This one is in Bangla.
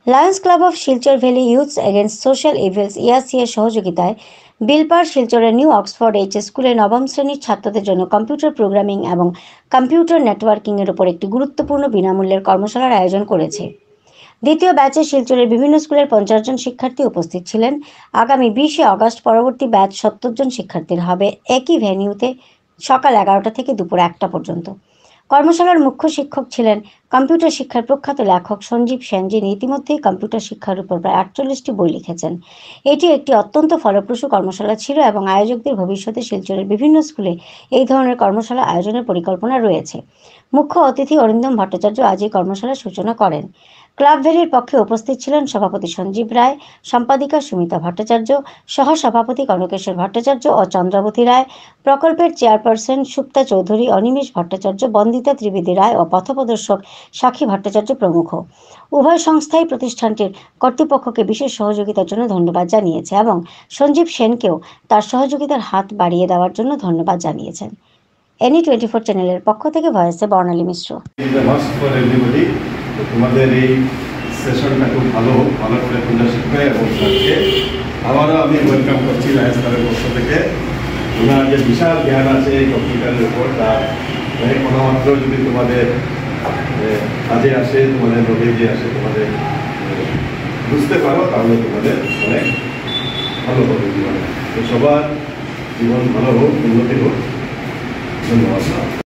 Lions club of Silchar valley youths against social evils ইয়াসি এর সহযোগিতায় বিলপার শিলচরের নিউ অক্সফোর্ড এইচএস স্কুলে নবম শ্রেণীর ছাত্রদের জন্য কম্পিউটার প্রোগ্রামিং এবং কম্পিউটার নেটওয়ার্কিংয়ের উপর একটি গুরুত্বপূর্ণ বিনামূল্যের কর্মশালার আয়োজন করেছে। দ্বিতীয় ব্যাচে শিলচরের বিভিন্ন স্কুলের 50 জন শিক্ষার্থী উপস্থিত ছিলেন। আগামী 20শে অগস্ট পরবর্তী ব্যাচ 70 জন শিক্ষার্থীর হবে একই ভেন্যুতে সকাল 11টা থেকে দুপুর 1টা পর্যন্ত। কর্মশালার মুখ্য শিক্ষক ছিলেন কম্পিউটার শিক্ষার প্রখ্যাত লেখক সঞ্জীব সেন, যিনি ইতিমধ্যেই কম্পিউটার শিক্ষার উপর প্রায় 48টি বই লিখেছেন। এটি একটি অত্যন্ত ফলপ্রসূ কর্মশালা ছিল এবং আয়োজকদের ভবিষ্যতে শিলচরের বিভিন্ন স্কুলে এই ধরনের কর্মশালা আয়োজনের পরিকল্পনা রয়েছে। মুখ্য অতিথি অরিন্দম ভট্টাচার্য আজ এই কর্মশালার সূচনা করেন। ক্লাব ভ্যালির পক্ষে উপস্থিত ছিলেন সভাপতি সঞ্জীব রায়, সম্পাদিকা সুমিতা ভট্টাচার্য, সহসভাপতি কনকেশ্বর ভট্টাচার্য ও চন্দ্রাবতী রায়, প্রকল্পের চেয়ারপারসন সুপ্তা চৌধুরী, অনিমেষ ভট্টাচার্য, বন্দিতা ত্রিবেদী রায় ও পথপ্রদর্শক সাক্ষী ভট্টাচার্য প্রমুখ। উভয় সংস্থাই প্রতিষ্ঠানটির কর্তৃপক্ষকে বিশেষ সহযোগিতার জন্য ধন্যবাদ জানিয়েছে এবং সঞ্জীব সেনকেও তার সহযোগিতার হাত বাড়িয়ে দেওয়ার জন্য ধন্যবাদ জানিয়েছেন। NE24 চ্যানেলের পক্ষ থেকে ভয়েসে বর্ণালী মিশ্র। তোমাদের এই সেশনটা খুব ভালো করে তোমরা শিখবে এবং স্যারকে আবারও আমি ওয়েলকাম করছি লায়ন্স ক্লাবের পক্ষ থেকে। ওনার যে বিশাল জ্ঞান আছে এই কম্পিউটারের উপর, তার কোনোমাত্র যদি তোমাদের কাজে আসে, তোমাদের নলেজে আসে, তোমাদের বুঝতে পারো, তাহলে তোমাদের অনেক ভালো হবে জীবনে। তো সবার জীবন ভালো হোক, উন্নতি হোক। ধন্যবাদ।